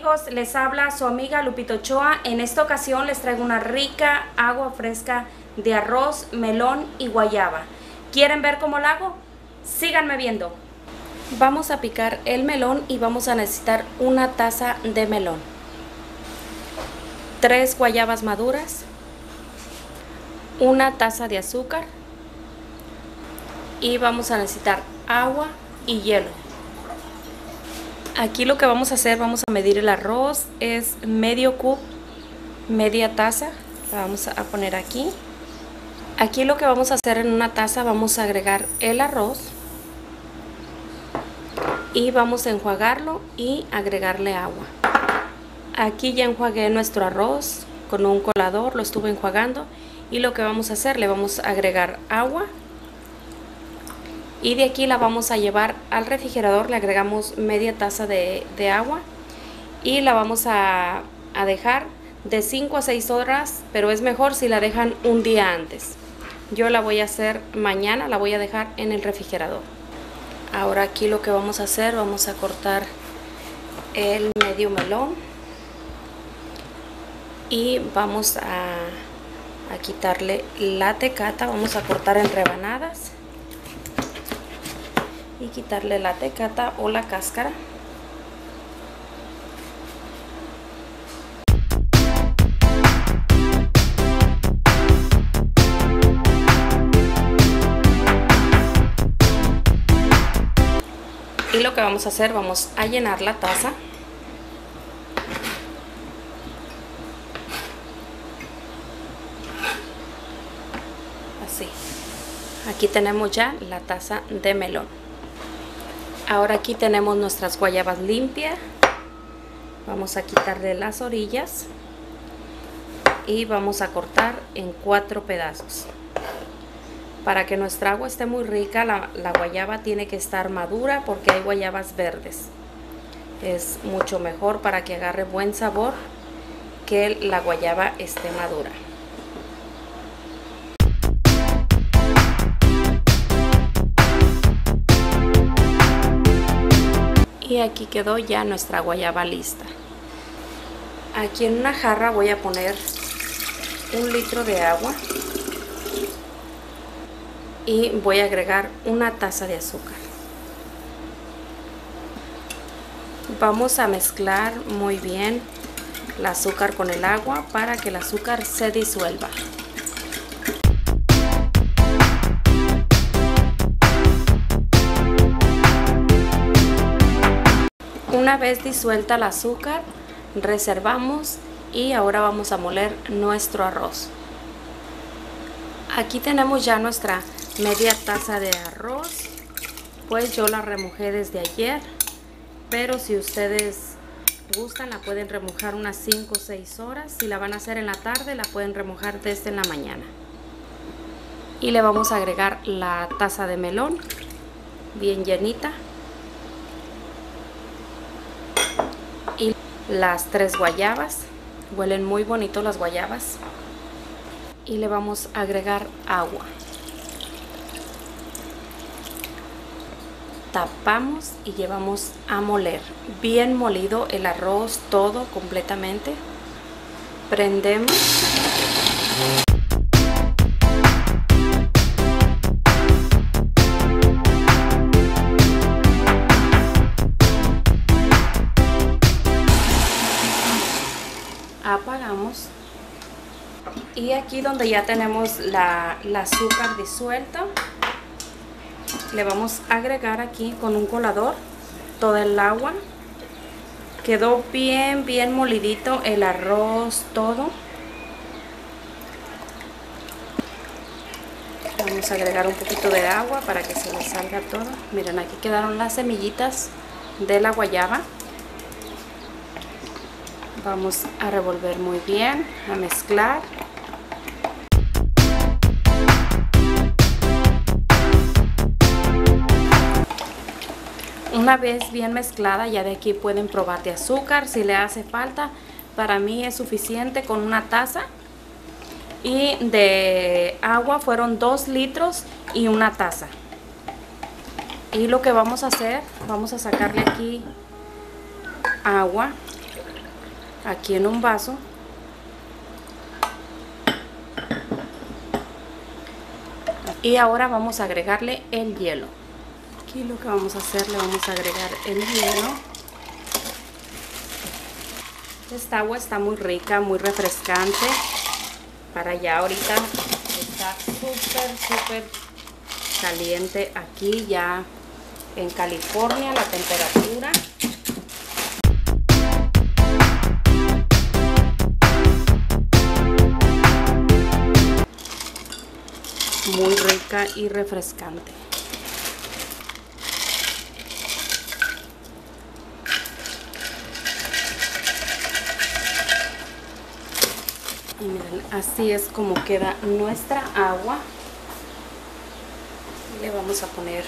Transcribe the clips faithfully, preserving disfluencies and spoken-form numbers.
amigos, les habla su amiga Lupita Ochoa. En esta ocasión les traigo una rica agua fresca de arroz, melón y guayaba. ¿Quieren ver cómo la hago? Síganme viendo. Vamos a picar el melón y vamos a necesitar una taza de melón, tres guayabas maduras, una taza de azúcar y vamos a necesitar agua y hielo. Aquí lo que vamos a hacer, vamos a medir el arroz, es medio cup, media taza, la vamos a poner aquí. Aquí lo que vamos a hacer en una taza, vamos a agregar el arroz y vamos a enjuagarlo y agregarle agua. Aquí ya enjuagué nuestro arroz con un colador, lo estuve enjuagando y lo que vamos a hacer, le vamos a agregar agua. Y de aquí la vamos a llevar al refrigerador, le agregamos media taza de, de agua y la vamos a, a dejar de cinco a seis horas, pero es mejor si la dejan un día antes. Yo la voy a hacer mañana, la voy a dejar en el refrigerador. Ahora aquí lo que vamos a hacer, vamos a cortar el medio melón y vamos a, a quitarle la tecata, vamos a cortar en rebanadas y quitarle la tecata o la cáscara. Y lo que vamos a hacer, vamos a llenar la taza. Así. Aquí tenemos ya la taza de melón. Ahora aquí tenemos nuestras guayabas limpias. Vamos a quitarle las orillas y vamos a cortar en cuatro pedazos. Para que nuestra agua esté muy rica, la, la guayaba tiene que estar madura porque hay guayabas verdes. Es mucho mejor para que agarre buen sabor que la guayaba esté madura. Y aquí quedó ya nuestra guayaba lista. Aquí en una jarra voy a poner un litro de agua y voy a agregar una taza de azúcar. Vamos a mezclar muy bien el azúcar con el agua para que el azúcar se disuelva. Una vez disuelta el azúcar, reservamos y ahora vamos a moler nuestro arroz. Aquí tenemos ya nuestra media taza de arroz, pues yo la remojé desde ayer, pero si ustedes gustan la pueden remojar unas cinco o seis horas. Si la van a hacer en la tarde, la pueden remojar desde la mañana. Y le vamos a agregar la taza de melón bien llenita y las tres guayabas. Huelen muy bonito las guayabas. Y le vamos a agregar agua. Tapamos y llevamos a moler. Bien molido el arroz, todo completamente. Prendemos. Apagamos. Y aquí donde ya tenemos la, la azúcar disuelta, le vamos a agregar aquí con un colador toda el agua. Quedó bien bien molidito el arroz, todo. Vamos a agregar un poquito de agua para que se le salga todo. Miren, aquí quedaron las semillitas de la guayaba. Vamos a revolver muy bien, a mezclar. Una vez bien mezclada, ya de aquí pueden probar de azúcar si le hace falta. Para mí es suficiente con una taza. Y de agua fueron dos litros y una taza. Y lo que vamos a hacer, vamos a sacarle aquí agua. aquí en un vaso. Y ahora vamos a agregarle el hielo. Aquí lo que vamos a hacer, le vamos a agregar el hielo. Esta agua está muy rica, muy refrescante. Para allá ahorita está súper, súper caliente aquí ya en California la temperatura. Muy rica y refrescante. Y miren, así es como queda nuestra agua. Le vamos a poner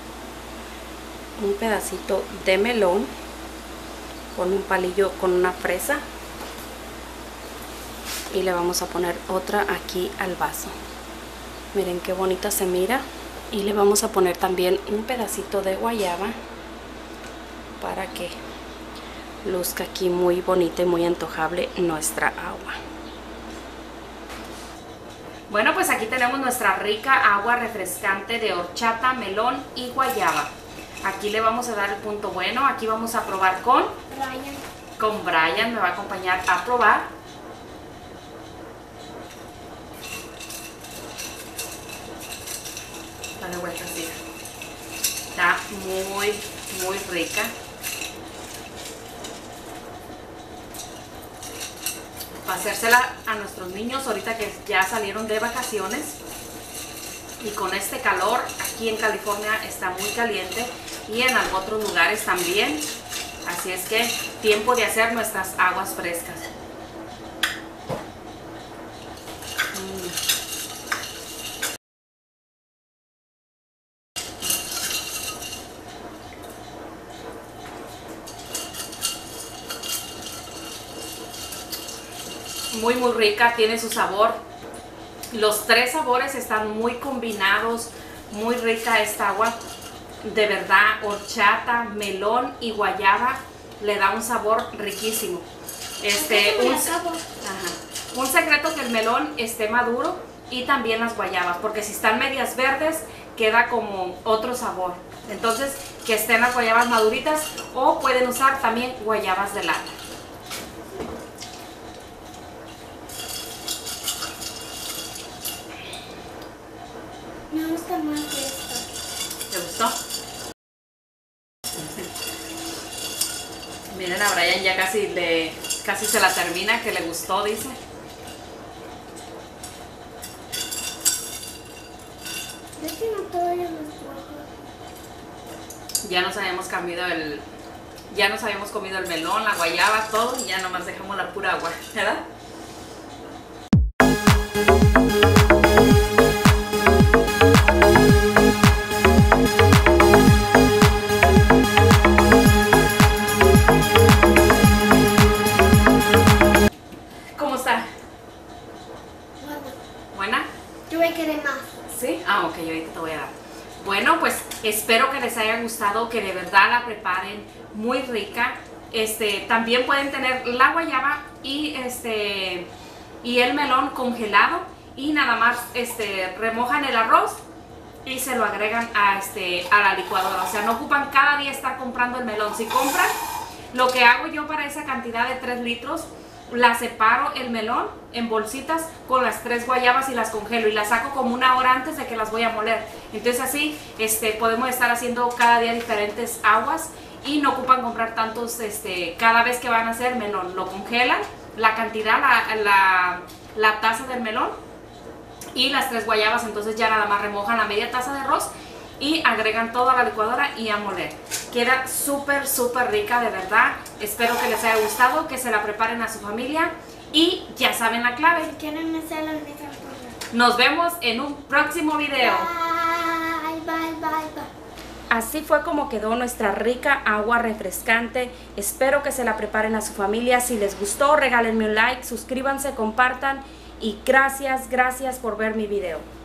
un pedacito de melón con un palillo, con una fresa. Y le vamos a poner otra aquí al vaso. Miren qué bonita se mira. Y le vamos a poner también un pedacito de guayaba para que luzca aquí muy bonita y muy antojable nuestra agua. Bueno, pues aquí tenemos nuestra rica agua refrescante de horchata, melón y guayaba. Aquí le vamos a dar el punto bueno. Aquí vamos a probar con Brian. Con Brian, me va a acompañar a probar. Dale vuelta así. Está muy, muy rica. Para hacérsela a nuestros niños ahorita que ya salieron de vacaciones. Y con este calor, aquí en California está muy caliente y en otros lugares también. Así es que tiempo de hacer nuestras aguas frescas. Muy muy rica, tiene su sabor. Los tres sabores están muy combinados, muy rica esta agua. De verdad, horchata, melón y guayaba le da un sabor riquísimo. Este, un, ajá, un secreto que el melón esté maduro y también las guayabas, porque si están medias verdes queda como otro sabor. Entonces que estén las guayabas maduritas o pueden usar también guayabas de lata. Me gusta más esto. ¿Te gustó? Miren a Brian, ya casi, le, casi se la termina, que le gustó, dice. Yo tengo todavía los ojos. Ya nos habíamos comido el, ya nos habíamos comido el melón, la guayaba, todo, y ya nomás dejamos la pura agua, ¿verdad? ¿Cómo está? Bueno, ¿Buena? yo voy a querer más. ¿Sí? Ah, ok, yo ahorita te voy a dar. Bueno, pues espero que les haya gustado, que de verdad la preparen, muy rica. Este, también pueden tener la guayaba y este y el melón congelado y nada más este remojan el arroz y se lo agregan a este a la licuadora. O sea, no ocupan cada día estar comprando el melón. Si compran, lo que hago yo para esa cantidad de tres litros, la separo el melón en bolsitas con las tres guayabas y las congelo y las saco como una hora antes de que las voy a moler. Entonces así este, podemos estar haciendo cada día diferentes aguas y no ocupan comprar tantos este, cada vez que van a hacer melón. Lo congelan, la cantidad, la, la, la taza del melón y las tres guayabas. Entonces ya nada más remojan la media taza de arroz y agregan todo a la licuadora y a moler. Queda súper súper rica, de verdad. Espero que les haya gustado, que se la preparen a su familia y ya saben la clave. Si quieren hacerlo en esa forma. Nos vemos en un próximo video. Bye, bye, bye, bye. Así fue como quedó nuestra rica agua refrescante. Espero que se la preparen a su familia. Si les gustó, regálenme un like, suscríbanse, compartan y gracias, gracias por ver mi video.